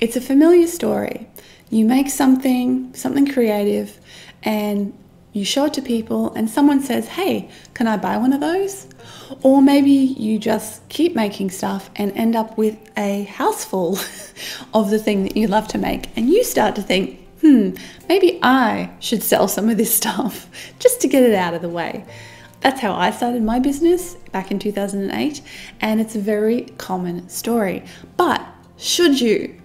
It's a familiar story. You make something creative, and you show it to people and someone says, hey, can I buy one of those? Or maybe you just keep making stuff and end up with a house full of the thing that you love to make, and you start to think, maybe I should sell some of this stuff just to get it out of the way. That's how I started my business back in 2008, and it's a very common story. But should you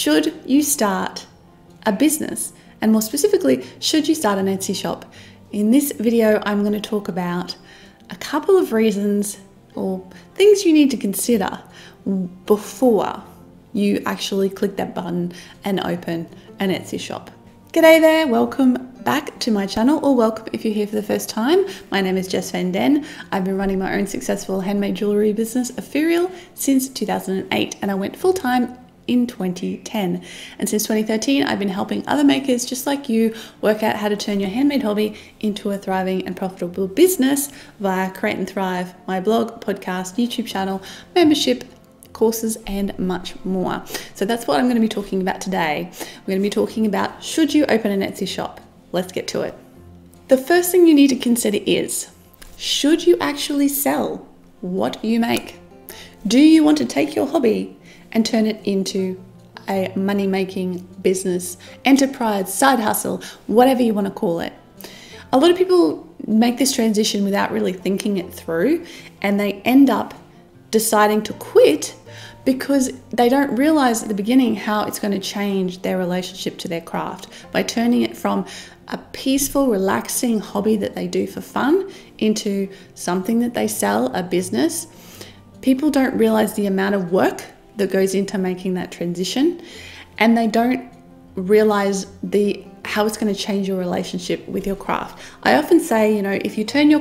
start a business? And more specifically, should you start an Etsy shop? In this video, I'm going to talk about a couple of reasons or things you need to consider before you actually click that button and open an Etsy shop. G'day there, welcome back to my channel, or welcome if you're here for the first time. My name is Jess. I've been running my own successful handmade jewelry business, Ethereal, since 2008, and I went full-time in 2010. And since 2013, I've been helping other makers just like you work out how to turn your handmade hobby into a thriving and profitable business via Create and Thrive, my blog, podcast, YouTube channel, membership, courses, and much more. So that's what I'm going to be talking about today. We're going to be talking about, should you open an Etsy shop? Let's get to it. The first thing you need to consider is, should you actually sell what you make? Do you want to take your hobby and turn it into a money-making business, enterprise, side hustle, whatever you want to call it? A lot of people make this transition without really thinking it through, and they end up deciding to quit because they don't realize at the beginning how it's going to change their relationship to their craft by turning it from a peaceful, relaxing hobby that they do for fun into something that they sell, a business. People don't realize the amount of work that goes into making that transition, and they don't realize how it's going to change your relationship with your craft. I often say, if you turn your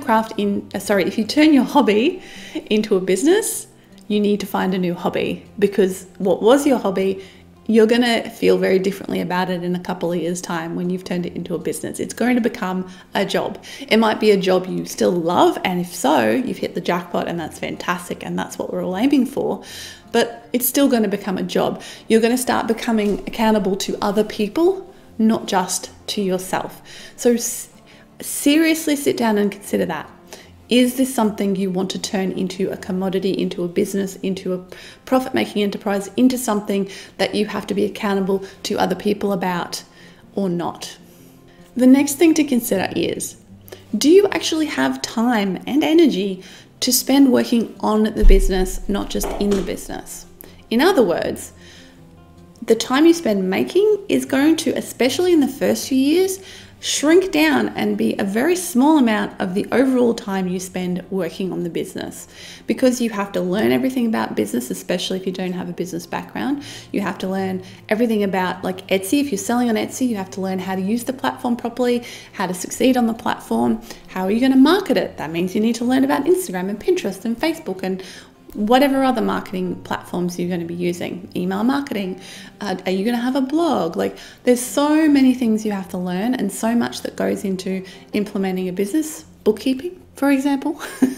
hobby into a business, you need to find a new hobby, because what was your hobby, you're going to feel very differently about it in a couple of years' time when you've turned it into a business. It's going to become a job. It might be a job you still love, and if so, you've hit the jackpot, and that's fantastic, and that's what we're all aiming for. But it's still going to become a job. You're going to start becoming accountable to other people, not just to yourself. So seriously sit down and consider that. Is this something you want to turn into a commodity, into a business, into a profit-making enterprise, into something that you have to be accountable to other people about, or not? The next thing to consider is, do you actually have time and energy to spend working on the business, not just in the business? In other words, the time you spend making is going to, especially in the first few years, shrink down and be a very small amount of the overall time you spend working on the business, because you have to learn everything about business, especially if you don't have a business background. You have to learn everything about, like Etsy. If you're selling on Etsy, you have to learn how to use the platform properly, how to succeed on the platform. How are you going to market it? That means you need to learn about Instagram and Pinterest and Facebook and whatever other marketing platforms you're going to be using, email marketing. Are you going to have a blog? Like, there's so many things you have to learn, and so much that goes into implementing a business, bookkeeping, for example.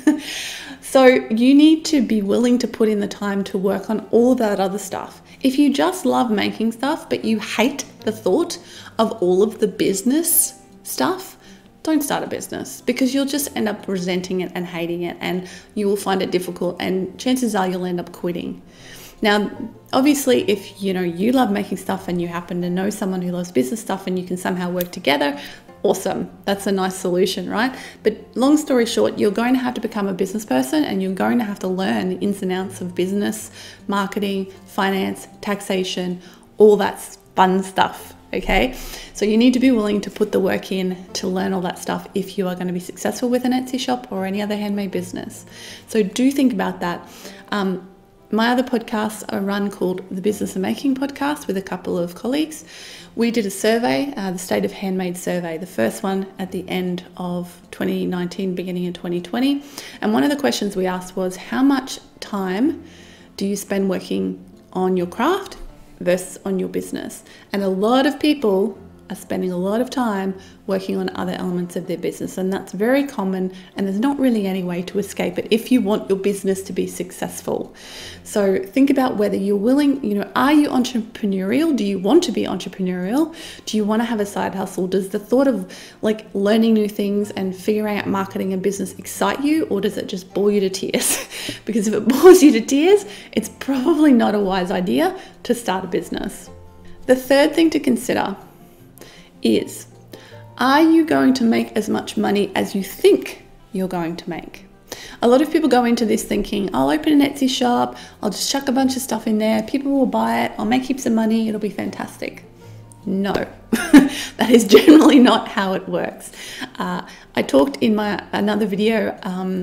So you need to be willing to put in the time to work on all of that other stuff. If you just love making stuff, but you hate the thought of all of the business stuff, don't start a business, because you'll just end up resenting it and hating it, and you will find it difficult, and chances are you'll end up quitting. Now, obviously, if you love making stuff and you happen to know someone who loves business stuff and you can somehow work together, awesome. That's a nice solution, right? But long story short, you're going to have to become a business person, and you're going to have to learn the ins and outs of business, marketing, finance, taxation, all that fun stuff. Okay, so you need to be willing to put the work in to learn all that stuff if you are going to be successful with an Etsy shop or any other handmade business. So do think about that. My other podcasts are run called the Business of Making podcast with a couple of colleagues. We did a survey, the State of Handmade survey, the first one at the end of 2019, beginning of 2020. And one of the questions we asked was, how much time do you spend working on your craft versus on your business? And a lot of people are spending a lot of time working on other elements of their business, and that's very common, and there's not really any way to escape it if you want your business to be successful. So think about whether you're willing, are you entrepreneurial? Do you want to be entrepreneurial? Do you want to have a side hustle? Does the thought of like learning new things and figuring out marketing and business excite you, or does it just bore you to tears? Because if it bores you to tears, it's probably not a wise idea to start a business. The third thing to consider is, are you going to make as much money as you think you're going to make? A lot of people go into this thinking, I'll open an Etsy shop, I'll just chuck a bunch of stuff in there, people will buy it, I'll make heaps of money, it'll be fantastic. No, that is generally not how it works. I talked in another video,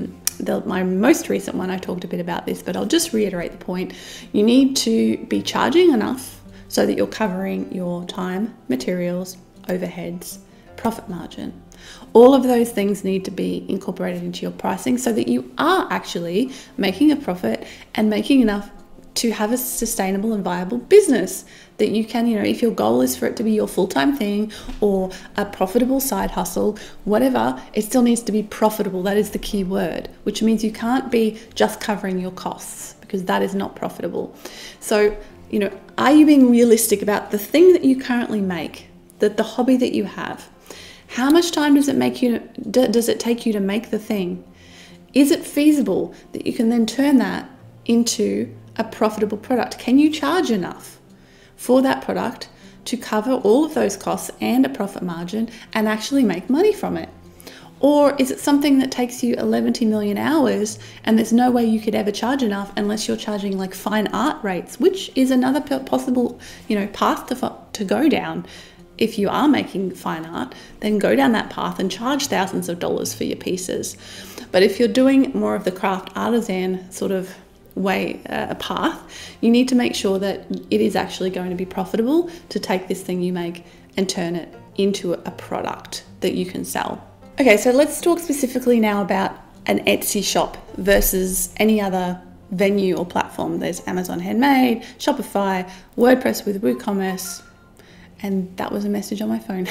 my most recent one, I talked a bit about this, but I'll just reiterate the point. You need to be charging enough so that you're covering your time, materials, overheads, profit margin. All of those things need to be incorporated into your pricing so that you are actually making a profit and making enough to have a sustainable and viable business that you can, if your goal is for it to be your full-time thing or a profitable side hustle, whatever, it still needs to be profitable. That is the key word, which means you can't be just covering your costs, because that is not profitable. So, are you being realistic about the thing that you currently make, the hobby that you have? How much time does it take you to make the thing? Is it feasible that you can then turn that into a profitable product? Can you charge enough for that product to cover all of those costs and a profit margin and actually make money from it? Or is it something that takes you 11 million hours and there's no way you could ever charge enough unless you're charging like fine art rates, which is another possible, path to go down. If you are making fine art, then go down that path and charge thousands of dollars for your pieces. But if you're doing more of the craft artisan sort of path, you need to make sure that it is actually going to be profitable to take this thing you make and turn it into a product that you can sell. Okay, so let's talk specifically now about an Etsy shop versus any other venue or platform. There's Amazon Handmade, Shopify, WordPress with WooCommerce, and that was a message on my phone.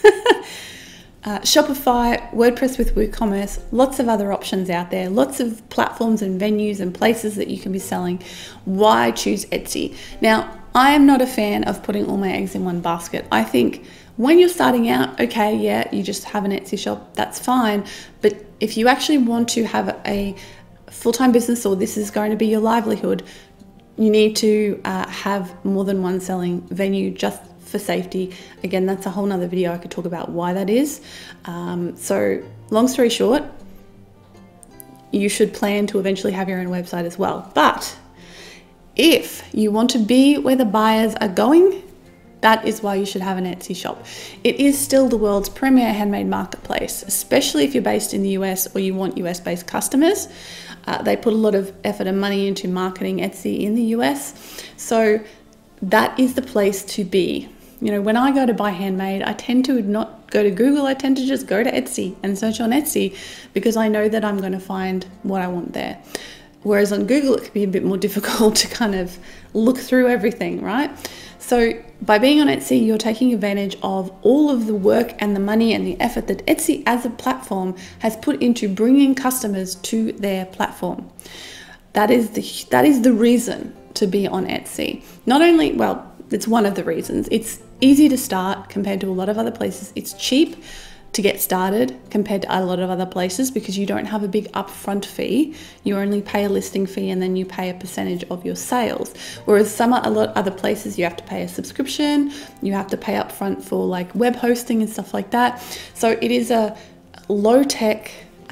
Shopify, WordPress with WooCommerce, lots of other options out there, lots of platforms and venues and places that you can be selling. Why choose Etsy? Now, I am not a fan of putting all my eggs in one basket. I think when you're starting out, okay, yeah, you just have an Etsy shop, that's fine. But if you actually want to have a full-time business, or this is going to be your livelihood, you need to have more than one selling venue just for safety. Again, that's a whole nother video. I could talk about why that is. So long story short, you should plan to eventually have your own website as well. But if you want to be where the buyers are going, that is why you should have an Etsy shop. It is still the world's premier handmade marketplace, especially if you're based in the US or you want US-based customers. They put a lot of effort and money into marketing Etsy in the US. So that is the place to be. When I go to buy handmade, I tend to not go to Google. I tend to just go to Etsy and search on Etsy because I know that I'm going to find what I want there. Whereas on Google, it can be a bit more difficult to kind of look through everything, right? So by being on Etsy, you're taking advantage of all of the work and the money and the effort that Etsy as a platform has put into bringing customers to their platform. That is the reason to be on Etsy. Not only, well, it's one of the reasons. It's easy to start compared to a lot of other places. It's cheap to get started compared to a lot of other places because you don't have a big upfront fee. You only pay a listing fee and then you pay a percentage of your sales. Whereas a lot of other places, you have to pay a subscription, you have to pay upfront for like web hosting and stuff like that. So it is a low-tech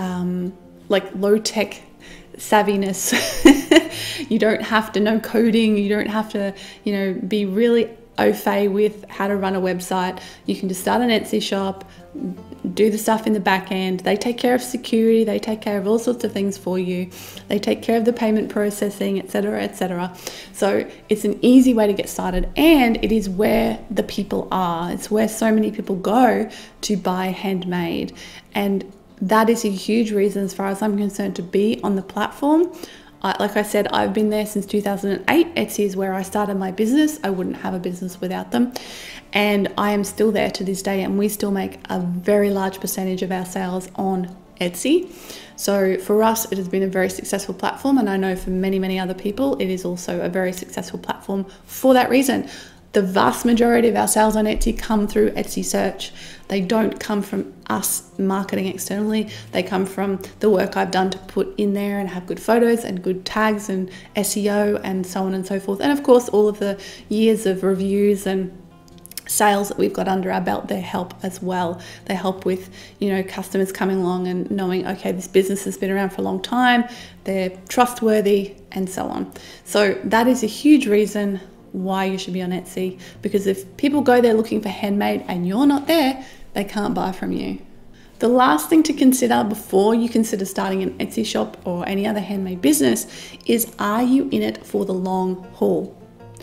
savviness. You don't have to know coding. You don't have to, be really au fait with how to run a website. You can just start an Etsy shop, do the stuff in the back end. They take care of security. They take care of all sorts of things for you. They take care of the payment processing, etc., etc. So it's an easy way to get started, and it is where the people are. It's where so many people go to buy handmade, and that is a huge reason, as far as I'm concerned, to be on the platform. Like I said, I've been there since 2008. Etsy is where I started my business. I wouldn't have a business without them. And I am still there to this day, and we still make a very large percentage of our sales on Etsy. So for us, it has been a very successful platform, and I know for many, many other people, it is also a very successful platform for that reason. The vast majority of our sales on Etsy come through Etsy search. They don't come from us marketing externally. They come from the work I've done to put in there and have good photos and good tags and SEO and so on and so forth. And of course, all of the years of reviews and sales that we've got under our belt, they help as well. They help with, customers coming along and knowing, okay, this business has been around for a long time, they're trustworthy, and so on. So that is a huge reason why you should be on Etsy, because if people go there looking for handmade and you're not there, they can't buy from you. The last thing to consider before you consider starting an Etsy shop or any other handmade business is, are you in it for the long haul?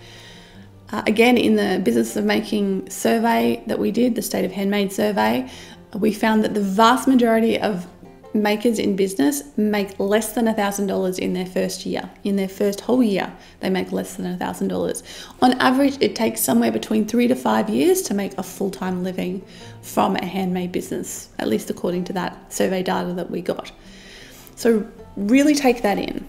Again, in the Business of Making survey that we did, the State of Handmade survey, we found that the vast majority of makers in business make less than $1,000 in their first year. In their first whole year, they make less than $1,000. On average, it takes somewhere between 3 to 5 years to make a full-time living from a handmade business, at least according to that survey data that we got. So really take that in.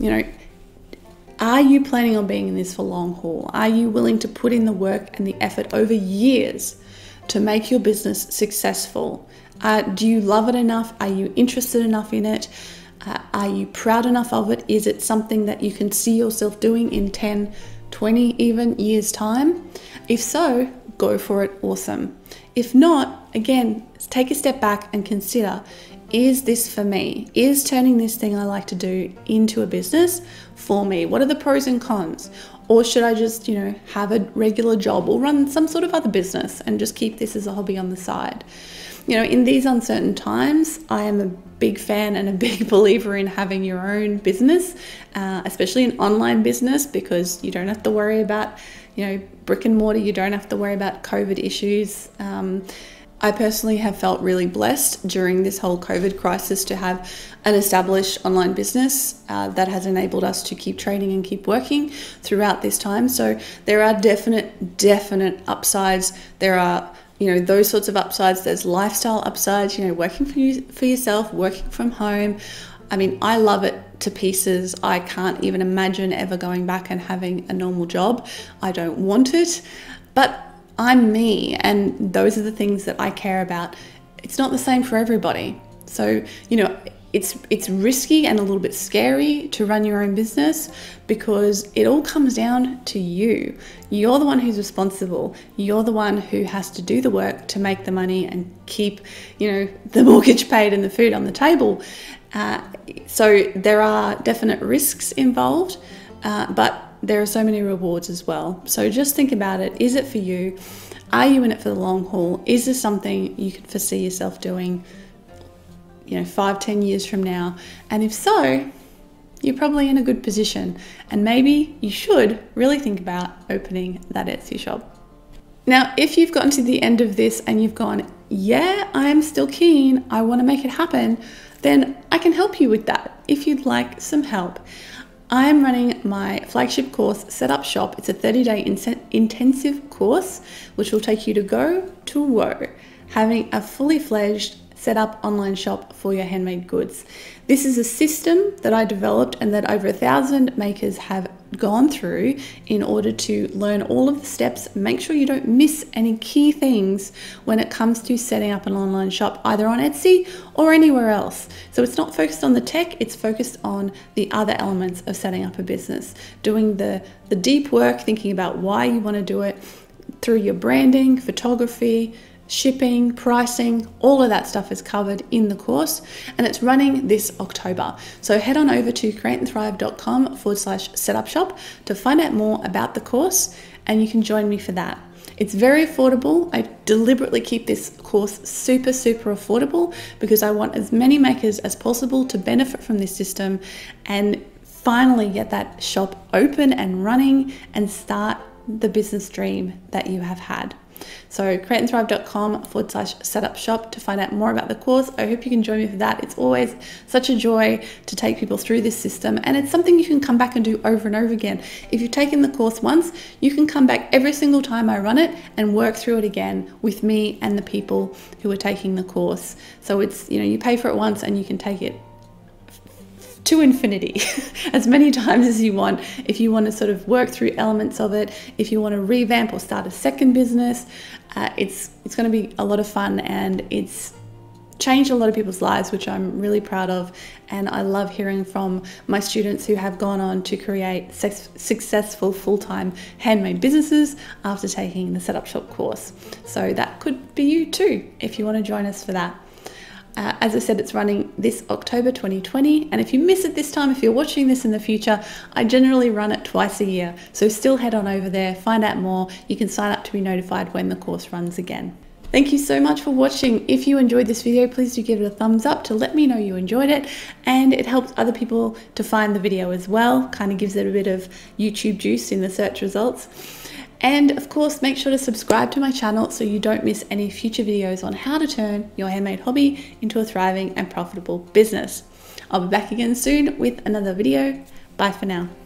Are you planning on being in this for long haul? Are you willing to put in the work and the effort over years to make your business successful? Do you love it enough? Are you interested enough in it? Are you proud enough of it? Is it something that you can see yourself doing in 10, 20 even years' time? If so, go for it. Awesome. If not, again, take a step back and consider, is this for me? Is turning this thing I like to do into a business for me? What are the pros and cons? Or should I just, have a regular job or run some sort of other business and just keep this as a hobby on the side? In these uncertain times, I am a big fan and a big believer in having your own business, especially an online business, because you don't have to worry about, brick and mortar. You don't have to worry about COVID issues. I personally have felt really blessed during this whole COVID crisis to have an established online business that has enabled us to keep trading and keep working throughout this time. So there are definite upsides. There are, those sorts of upsides. There's lifestyle upsides, working for yourself, working from home. I mean, I love it to pieces. I can't even imagine ever going back and having a normal job. I don't want it, but I'm me, and those are the things that I care about. It's not the same for everybody. So, it's risky and a little bit scary to run your own business, because it all comes down to you. You're the one who's responsible. You're the one who has to do the work to make the money and keep, the mortgage paid and the food on the table. So there are definite risks involved, but there are so many rewards as well. So just think about it. Is it for you? Are you in it for the long haul? Is this something you can foresee yourself doing, 5-10 years from now? And if so, you're probably in a good position, and maybe you should really think about opening that Etsy shop. Now, if you've gotten to the end of this and you've gone, yeah, I'm still keen, I want to make it happen, then I can help you with that if you'd like some help. I'm running my flagship course, Set Up Shop. It's a 30-day intensive course, which will take you to go to woe, having a fully fledged set up online shop for your handmade goods. This is a system that I developed and that over 1,000 makers have gone through in order to learn all of the steps, make sure you don't miss any key things when it comes to setting up an online shop, either on Etsy or anywhere else. So it's not focused on the tech, it's focused on the other elements of setting up a business, doing the deep work, thinking about why you want to do it through your branding, photography, shipping, pricing, all of that stuff is covered in the course, and it's running this October. So head on over to createandthrive.com/setupshop to find out more about the course, and you can join me for that. It's very affordable. I deliberately keep this course super affordable because I want as many makers as possible to benefit from this system and finally get that shop open and running and start the business dream that you have had. So createandthrive.com/setup shop to find out more about the course. I hope you can join me for that. It's always such a joy to take people through this system, and it's something you can come back and do over and over again. If you've taken the course once, you can come back every single time I run it and work through it again with me and the people who are taking the course. So it's, you pay for it once and you can take it to infinity as many times as you want. If you want to sort of work through elements of it, if you want to revamp or start a second business, it's going to be a lot of fun, and it's changed a lot of people's lives, which I'm really proud of. And I love hearing from my students who have gone on to create successful full-time handmade businesses after taking the Setup Shop course. So that could be you too, if you want to join us for that. As I said, it's running this October 2020, and if you miss it this time, if you're watching this in the future, I generally run it twice a year. So still head on over there, find out more. You can sign up to be notified when the course runs again. Thank you so much for watching. If you enjoyed this video, please do give it a thumbs up to let me know you enjoyed it, and it helps other people to find the video as well. Kind of gives it a bit of YouTube juice in the search results. And of course, make sure to subscribe to my channel so you don't miss any future videos on how to turn your handmade hobby into a thriving and profitable business. I'll be back again soon with another video. Bye for now.